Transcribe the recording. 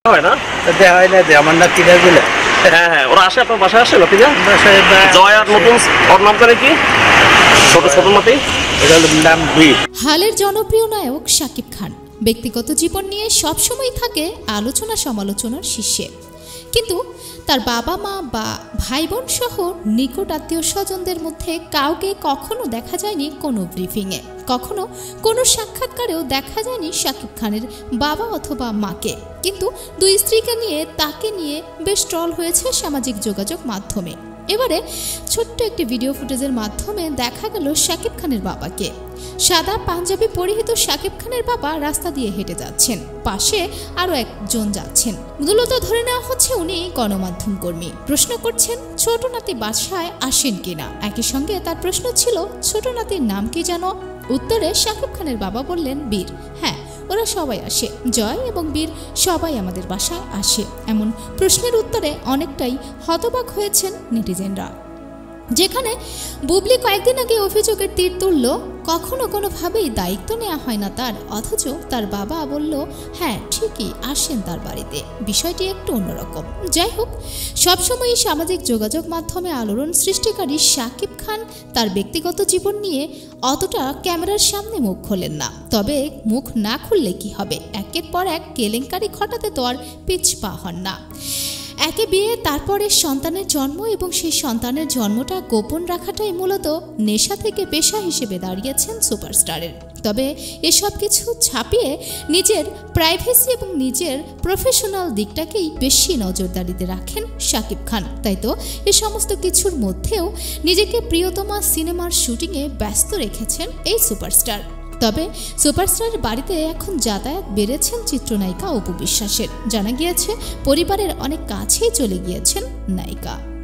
হয় না? দেখা হয় না যে আমার নাতি দিলে। হ্যাঁ হ্যাঁ, ওরা আসে আপনার বাসায়, আসে লতিকা জয় আর নতুন ওর নাম জানে কি ছোট ছোট নাতি, এটা নাম বীর। হালের জনপ্রিয় নায়ক শাকিব খান ব্যক্তিগত জীবন নিয়ে সবসময় থাকে আলোচনা সমালোচনার শীর্ষে, কিন্তু তার বাবা মা বা ভাই বোন সহ নিকট আত্মীয় স্বজনদের মধ্যে কাউকে কখনো দেখা যায়নি কোনো ব্রিফিংয়ে, কখনো কোনো সাক্ষাৎকারেও দেখা যায়নি শাকিব খানের বাবা অথবা মাকে। কিন্তু দুই স্ত্রীকে নিয়ে তাকে নিয়ে বেশ ট্রল হয়েছে সামাজিক যোগাযোগ মাধ্যমে। এবারে ছোট্ট একটি ভিডিও ফুটেজের মাধ্যমে দেখা গেল শাকিব খানের বাবাকে। সাদা পাঞ্জাবি পরিহিত শাকিব খানের বাবা রাস্তা দিয়ে হেঁটে যাচ্ছেন, পাশে আরো একজন যাচ্ছেন। মূলত ধরে নেওয়া হচ্ছে উনি গণমাধ্যম কর্মী। প্রশ্ন করছেন ছোট নাতি বাসায় আসেন কিনা। একই সঙ্গে তার প্রশ্ন ছিল ছোট নাতির নাম কি জানো? উত্তরে শাকিব খানের বাবা বললেন বীর। হ্যাঁ, ওরা সবাই আসে, জয় এবং বীর সবাই আমাদের বাসায় আসে। এমন প্রশ্নের উত্তরে অনেকটাই হতবাক হয়েছেন নেটিজেনরা। যেখানে বুবলি কয়েকদিন আগে অভিযোগের তীর তুলল, কখনো কোনোভাবেই দায়িত্ব নেওয়া হয় না তার, অথচ তার বাবা বলল হ্যাঁ ঠিকই আসেন তার বাড়িতে। বিষয়টি একটু অন্যরকম। যাই হোক, সবসময়ই সামাজিক যোগাযোগ মাধ্যমে আলোড়ন সৃষ্টিকারী শাকিব খান তার ব্যক্তিগত জীবন নিয়ে অতটা ক্যামেরার সামনে মুখ খোলেন না। তবে মুখ না খুললে কি হবে, একের পর এক কেলেঙ্কারি ঘটাতে তো আর পিছপা হন না। একে বিয়ে, তারপরে সন্তানের জন্ম এবং সেই সন্তানের জন্মটা গোপন রাখাটাই মূলত নেশা থেকে পেশা হিসেবে দাঁড়িয়েছেন সুপারস্টারের। তবে এসব কিছু ছাপিয়ে নিজের প্রাইভেসি এবং নিজের প্রফেশনাল দিকটাকেই বেশি নজরদারিতে রাখেন শাকিব খান। তাই তো এ সমস্ত কিছুর মধ্যেও নিজেকে প্রিয়তমা সিনেমার শুটিংয়ে ব্যস্ত রেখেছেন এই সুপারস্টার। তবে সুপারস্টারের বাড়িতে এখন যাতায়াত বেড়েছেন চিত্রনায়িকা অপু বিশ্বাসের। জানা গিয়েছে পরিবারের অনেক কাছেই চলে গিয়েছেন নায়িকা।